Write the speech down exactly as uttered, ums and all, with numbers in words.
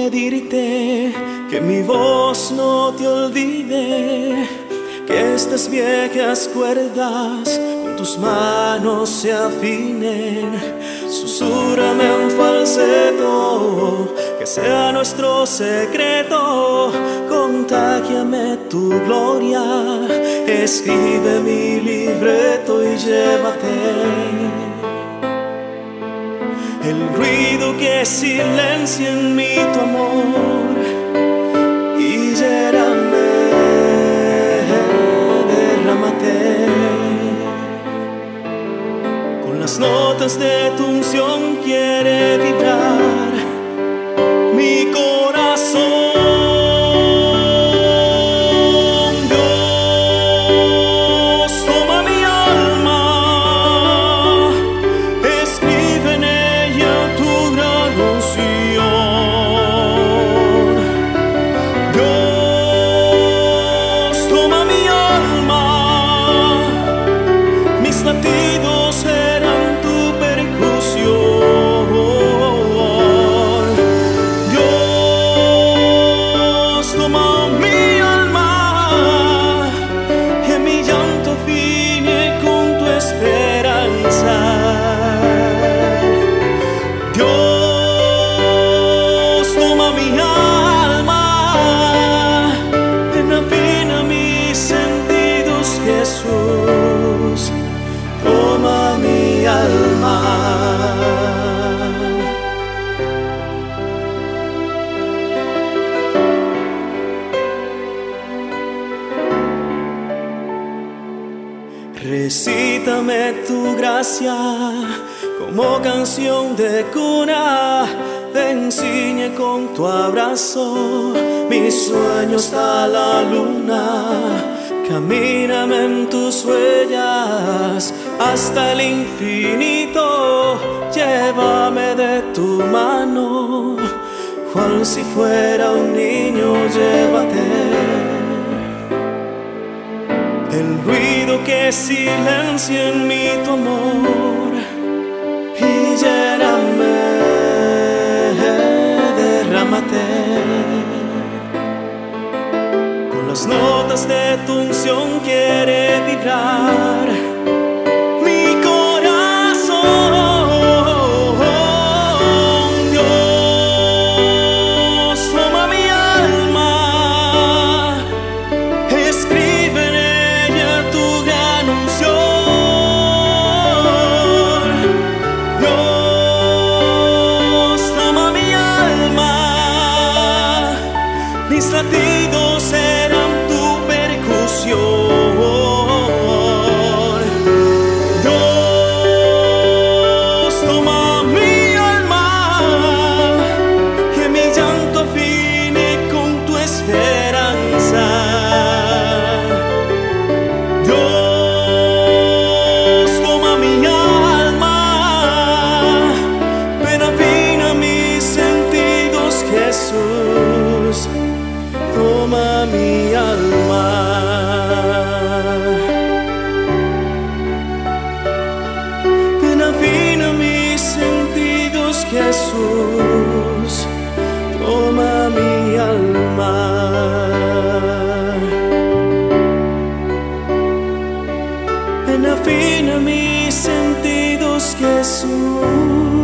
pedirte que mi voz no te olvide, que estas viejas cuerdas con tus manos se afinen. Susúrrame un falseto, que sea nuestro secreto. Contágiame tu gloria, escribe mi libreto y llévate el ruido que silencia en mí tu amor, y lléname, derrámate con las notas de tu unción. Quiere vibrar mi corazón. Toma mi alma. Recítame tu gracia como canción de cuna. Ven, ciñe con tu abrazo mis sueños a la luna. Camíname en tus huellas hasta el infinito. Llévame de tu mano, cual si fuera un niño. Llévate el ruido que silencia en mí tu amor, y lléname, derrámate con las notas de tu unción. Quiere vibrar mi corazón. Dios, toma mi alma, escribe en ella tu gran unción. Dios, toma mi alma, mis latidos serán tu percusión. Jesús, toma mi alma. Ven, afina mis sentidos, Jesús, toma mi alma. Ven, afina mis sentidos, Jesús.